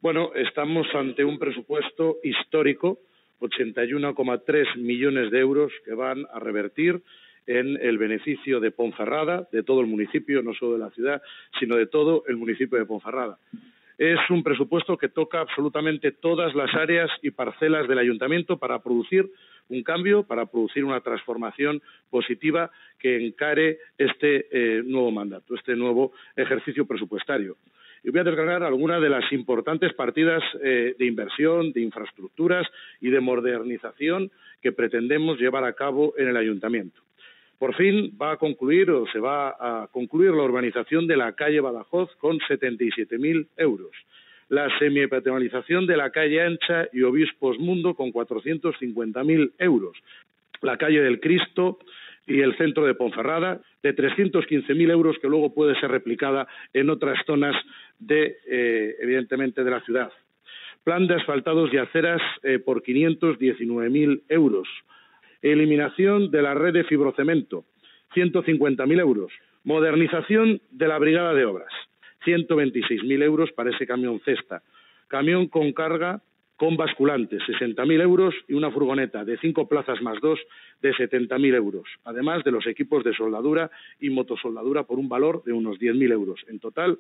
Bueno, estamos ante un presupuesto histórico, 81,3 millones de euros que van a revertir en el beneficio de Ponferrada, de todo el municipio, no solo de la ciudad, sino de todo el municipio de Ponferrada. Es un presupuesto que toca absolutamente todas las áreas y parcelas del ayuntamiento para producir un cambio, para producir una transformación positiva que encare este nuevo mandato, este nuevo ejercicio presupuestario. Y voy a desgranar algunas de las importantes partidas de inversión, de infraestructuras y de modernización que pretendemos llevar a cabo en el ayuntamiento. Por fin va a concluir o se va a concluir la urbanización de la calle Badajoz con 77.000 euros. La semipeatonalización de la calle Ancha y Obispos Mundo con 450.000 euros. La calle del Cristo y el centro de Ponferrada de 315.000 euros que luego puede ser replicada en otras zonas evidentemente de la ciudad. Plan de asfaltados y aceras por 519.000 euros. Eliminación de la red de fibrocemento, 150.000 euros. Modernización de la brigada de obras, 126.000 euros para ese camión cesta. Camión con carga con basculante, 60.000 euros y una furgoneta de 5 plazas más 2 de 70.000 euros. Además de los equipos de soldadura y motosoldadura por un valor de unos 10.000 euros. En total,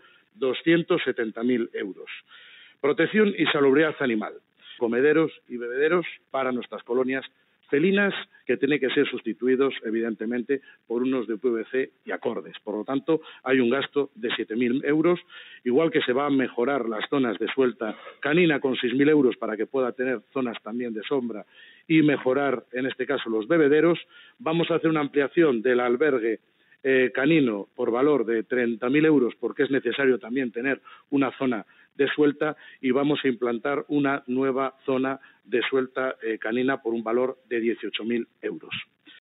270.000 euros. Protección y salubridad animal. Comederos y bebederos para nuestras colonias felinas que tienen que ser sustituidos, evidentemente, por unos de PVC y acordes. Por lo tanto, hay un gasto de 7.000 euros, igual que se va a mejorar las zonas de suelta canina con 6.000 euros para que pueda tener zonas también de sombra y mejorar, en este caso, los bebederos. Vamos a hacer una ampliación del albergue canino por valor de 30.000 euros porque es necesario también tener una zona de suelta y vamos a implantar una nueva zona de suelta canina por un valor de 18.000 euros.